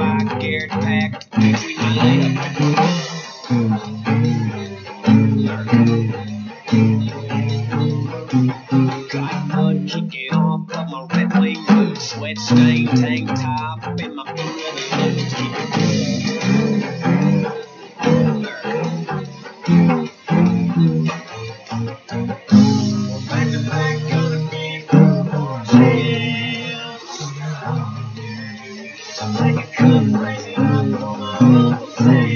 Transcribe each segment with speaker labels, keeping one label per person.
Speaker 1: I carried packed between my legs. Got mud kicking off of my red wing boots, sweat stained tank top, and my brother boots. Back to back, gonna be for chance. Take a cup, raise it up for my Uncle Sam.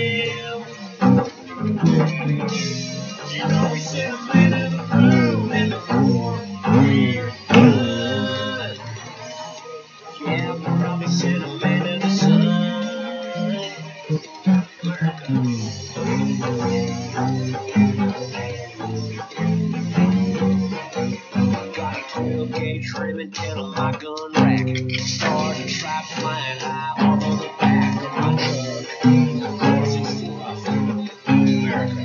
Speaker 1: You know we sent a man in the room and the 4-year flood. Yeah, we probably sent a man in the sun. Got a 12 gauge Remington on my gun rack. Stars and stripes flying high all on the back of my truck. Cause it's rough. America.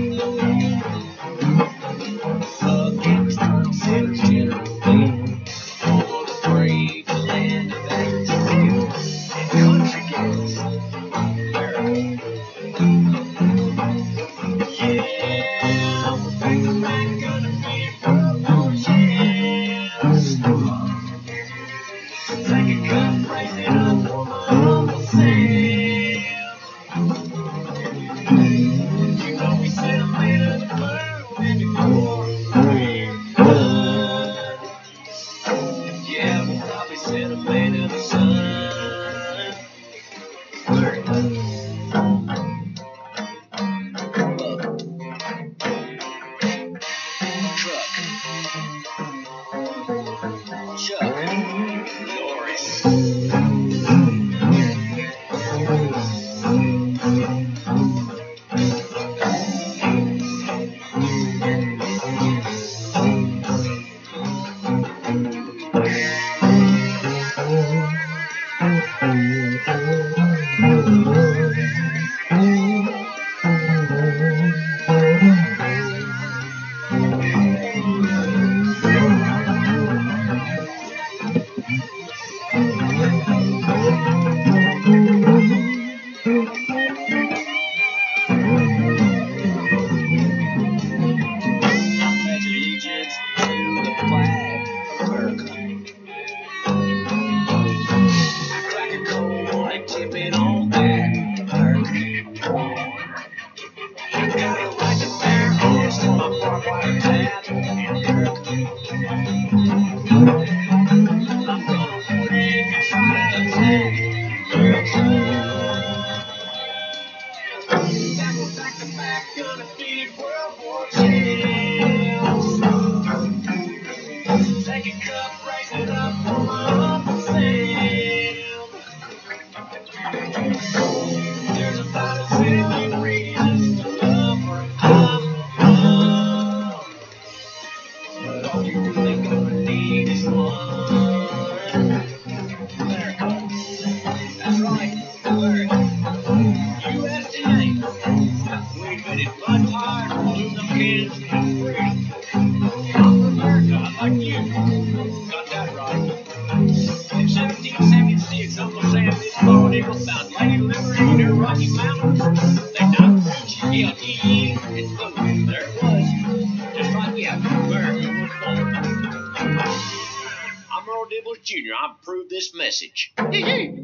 Speaker 1: Thug gamers, turtle sinners, general beat. Home of the brave, the land of actors and country girls. America. Yeah, we're back to back, gonna be for more years. Take a cup, raise it up for my Uncle Sam. You know we sent a man to the moon and before we're done. Yeah, we'll probably send a man to the sun. Chuck Norris. Pledge allegiance to the flag of America. I crack a cold and tip it on back, America. I got a right to bear arms in my barbed wire tab, America. I'm gonna put in and try to attack, America. Back to back, gonna be World War champs. Take a cup, raise it up for my Uncle Sam. There's about a zillion reasons to love where I'm from. But all you really gonna need is one. America. That's right, America. USA. We invented mud tires, aluminum cans, and freedom. I'm from America, like you. Got that right. In 1776, Uncle Sam this bald eagle found Lady Liberty near Rocky Mountains. They knocked Gucci, LTE, and boom, there it was. Just like, yeah, America was born. I'm Earl Dibbles Jr. I've proved this message. Hee hee.